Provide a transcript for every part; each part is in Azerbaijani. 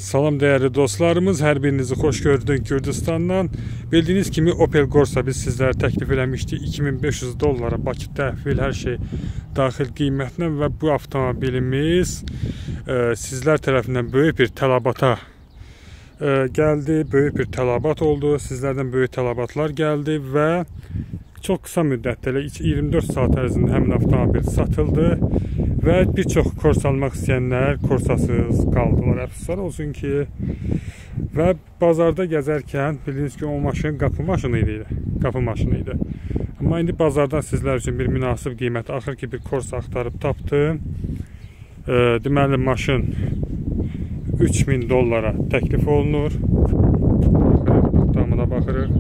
Salam değerli dostlarımız, hər birinizi xoş gördük Gürcüstandan. Bildiğiniz kimi Opel Corsa biz sizlərə təklif eləmişdik 2500 dollara Bakı təhvil, hər şey daxil qiymətlə və bu avtomobilimiz sizlər tərəfindən böyük bir tələbata gəldi, böyük bir tələbat oldu, sizlərdən böyük tələbatlar gəldi və çox qısa müddətdə 24 saat ərzində həmin avtomobil satıldı və bir çox Corsa almaq istəyənlər Corsasız qaldılar. Əfsuslar olsun ki, və bazarda gəzərkən bildiyiniz ki, o maşın qapı maşını idi. Amma indi bazardan sizlər üçün bir münasib qiymət, axır ki bir Corsa axtarıb tapdım. Deməli maşın 3000 dollara təklif olunur. Tamına baxırıq.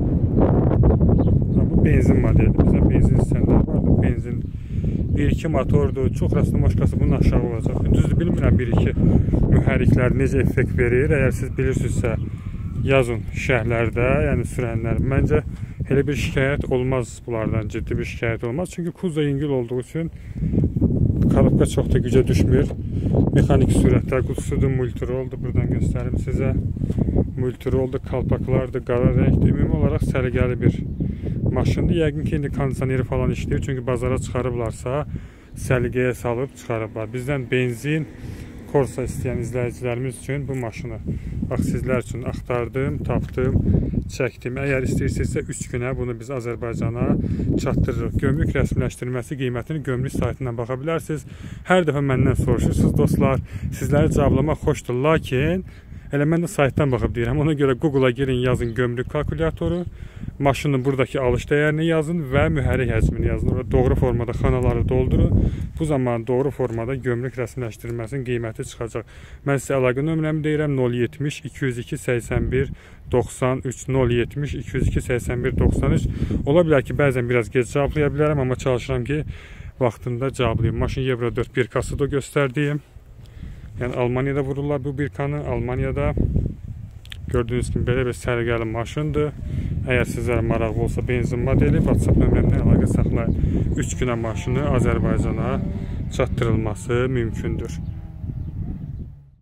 Bu benzin modeli. Bizə benzin istəyənlər vardı. Benzin 1-2 motordur. Çox rastlamoşkası bunun aşağı olacaq. Düzdür, bilmirəm 1-2 mühərriklər necə effekt verir. Əgər siz bilirsinizsə yazın şərhlərdə, yəni sürənlər. Məncə elə bir şikayət olmaz bunlardan, ciddi bir şikayət olmaz. Çünki kuza yüngül olduğu üçün kalıbqa çox da gücə düşmür. Mexanik sürətlər qutusudur, multiroldur. Buradan göstərim sizə. Multiroldur, kalpaklardır, qara renkdir. Ümumi olaraq səliqəli bir maşındır. Yəqin ki, indi kondisioneri falan işləyir. Çünki bazara çıxarıblarsa səliqəyə salıb çıxarıblar. Bizdən benzin Corsa istəyən izləyicilərimiz üçün bu maşını bax sizlər üçün axtardım, tapdım, çəkdim. Əgər istəyirsinizsə 3 günə bunu biz Azərbaycana çatdırırıq. Gömrük rəsmiləşdirməsi qiymətini gömrük saytından baxa bilərsiniz. Hər dəfə məndən soruşursunuz dostlar. Sizləri cavablamaq xoşdur, lakin elə mən də saytdan baxıb deyirəm. Ona görə Google'a girin, yazın gömrük kalkulatoru, maşının buradakı alış dəyərini yazın və mühərrik həcmini yazın. Orada doğru formada xanaları doldurun. Bu zaman doğru formada gömrük rəsmiləşdirməsinin qiyməti çıxacaq. Mən sizə əlaqə nömrəmi deyirəm 070 202 81 93 070 202 81 93. Ola bilər ki, bəzən biraz gec cavablaya bilərəm, amma çalışıram ki, vaxtında cavablayayım. Maşın Euro 4 birkası da göstərdiyim. Yəni Almaniyada vururlar bu birkanı. Almaniyada gördüyünüz kimi belə bir səliqəli maşındır. Əgər sizlərə maraqlı olsa benzin modeli, WhatsApp nömrəmdən əlaqə saxlayın. 3 günə maşını Azərbaycana çatdırılması mümkündür.